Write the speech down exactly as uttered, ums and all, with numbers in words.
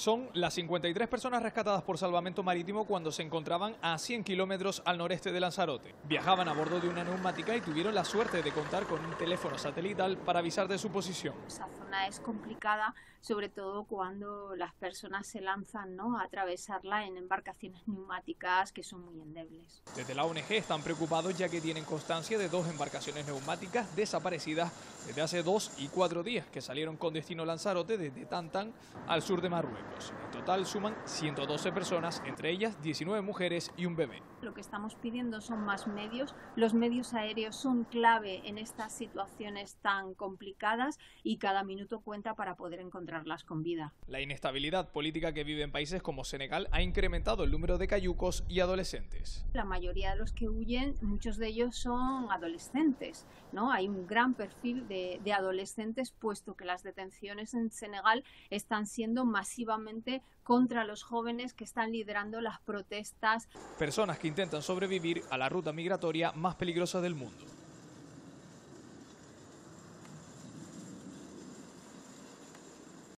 Son las cincuenta y tres personas rescatadas por salvamento marítimo cuando se encontraban a cien kilómetros al noreste de Lanzarote. Viajaban a bordo de una neumática y tuvieron la suerte de contar con un teléfono satelital para avisar de su posición. Esa zona es complicada, sobre todo cuando las personas se lanzan, ¿no?, a atravesarla en embarcaciones neumáticas que son muy endebles. Desde la O N G están preocupados ya que tienen constancia de dos embarcaciones neumáticas desaparecidas desde hace dos y cuatro días que salieron con destino Lanzarote desde Tantan al sur de Marruecos. En total suman ciento doce personas, entre ellas diecinueve mujeres y un bebé. Lo que estamos pidiendo son más medios. Los medios aéreos son clave en estas situaciones tan complicadas y cada minuto cuenta para poder encontrarlas con vida. La inestabilidad política que vive en países como Senegal ha incrementado el número de cayucos y adolescentes. La mayoría de los que huyen, muchos de ellos son adolescentes, ¿no? Hay un gran perfil de, de adolescentes, puesto que las detenciones en Senegal están siendo masivamente contra los jóvenes que están liderando las protestas. Personas que intentan sobrevivir a la ruta migratoria más peligrosa del mundo.